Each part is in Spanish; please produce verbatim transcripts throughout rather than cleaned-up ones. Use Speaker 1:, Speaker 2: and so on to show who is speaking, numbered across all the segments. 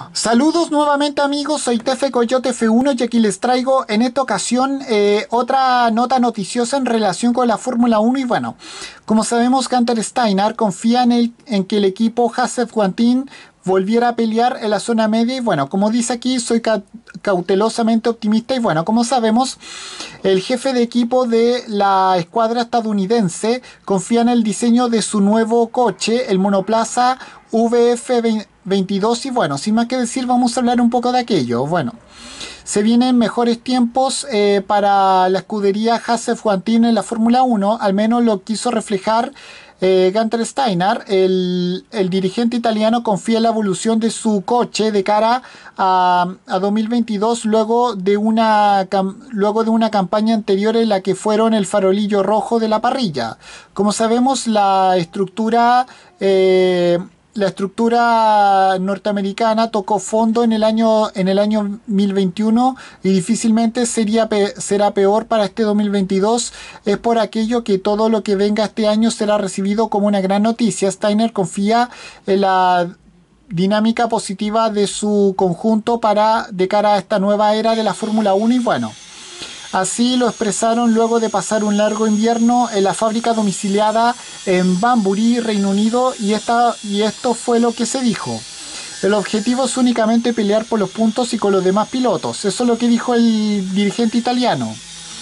Speaker 1: Saludos nuevamente amigos, soy Tefe Coyote F uno y aquí les traigo en esta ocasión eh, otra nota noticiosa en relación con la Fórmula uno y bueno, como sabemos Gunther Steiner confía en, el, en que el equipo Haas-F-Wantin volviera a pelear en la zona media y bueno, como dice aquí soy ca cautelosamente optimista y bueno, como sabemos el jefe de equipo de la escuadra estadounidense confía en el diseño de su nuevo coche, el monoplaza V F veintidós y bueno, sin más que decir vamos a hablar un poco de aquello. Bueno, se vienen mejores tiempos eh, para la escudería Haas-F-Wantin en la Fórmula uno, al menos lo quiso reflejar eh, Gunther Steiner. El, el dirigente italiano confía en la evolución de su coche de cara a, a dos mil veintidós luego de, una, luego de una campaña anterior en la que fueron el farolillo rojo de la parrilla. Como sabemos, la estructura... Eh, La estructura norteamericana tocó fondo en el año en el año dos mil veintiuno y difícilmente sería será peor para este dos mil veintidós. Es por aquello que todo lo que venga este año será recibido como una gran noticia. Steiner confía en la dinámica positiva de su conjunto para de cara a esta nueva era de la Fórmula uno y bueno. Así lo expresaron luego de pasar un largo invierno en la fábrica domiciliada en Banbury, Reino Unido, y, esta, y esto fue lo que se dijo. El objetivo es únicamente pelear por los puntos y con los demás pilotos. Eso es lo que dijo el dirigente italiano.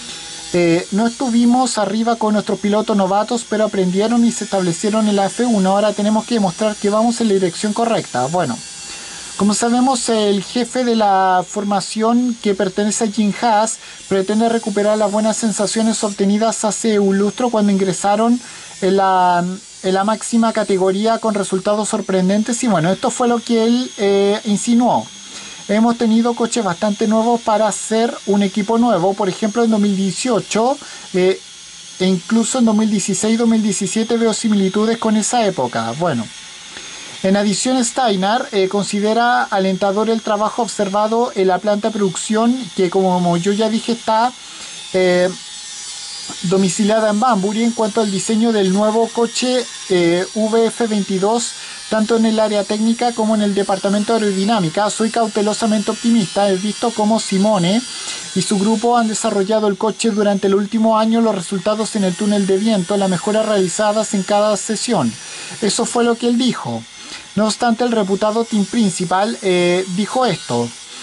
Speaker 1: Eh, no estuvimos arriba con nuestros pilotos novatos, pero aprendieron y se establecieron en la F uno. Ahora tenemos que demostrar que vamos en la dirección correcta. Bueno. Como sabemos, el jefe de la formación que pertenece a Jim Haas pretende recuperar las buenas sensaciones obtenidas hace un lustro cuando ingresaron en la, en la máxima categoría con resultados sorprendentes y bueno, esto fue lo que él eh, insinuó. Hemos tenido coches bastante nuevos para ser un equipo nuevo, por ejemplo en dos mil dieciocho eh, e incluso en dos mil dieciséis dos mil diecisiete veo similitudes con esa época. Bueno. En adición, Steiner eh, considera alentador el trabajo observado en la planta de producción que, como yo ya dije, está eh, domiciliada en Banbury en cuanto al diseño del nuevo coche eh, V F veintidós, tanto en el área técnica como en el departamento de aerodinámica. Soy cautelosamente optimista. He visto cómo Simone y su grupo han desarrollado el coche durante el último año, los resultados en el túnel de viento, las mejoras realizadas en cada sesión. Eso fue lo que él dijo. No obstante, el reputado team principal eh, dijo esto: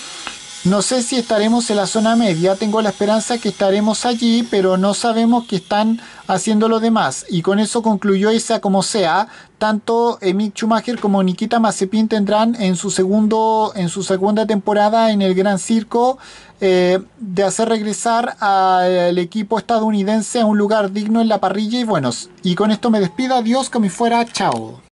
Speaker 1: no sé si estaremos en la zona media, tengo la esperanza que estaremos allí, pero no sabemos qué están haciendo los demás. Y con eso concluyó, y sea como sea, tanto Mick Schumacher como Nikita Mazepin tendrán en su, segundo, en su segunda temporada en el Gran Circo eh, de hacer regresar al equipo estadounidense a un lugar digno en la parrilla. Y bueno, y con esto me despido, adiós, como fuera, chao.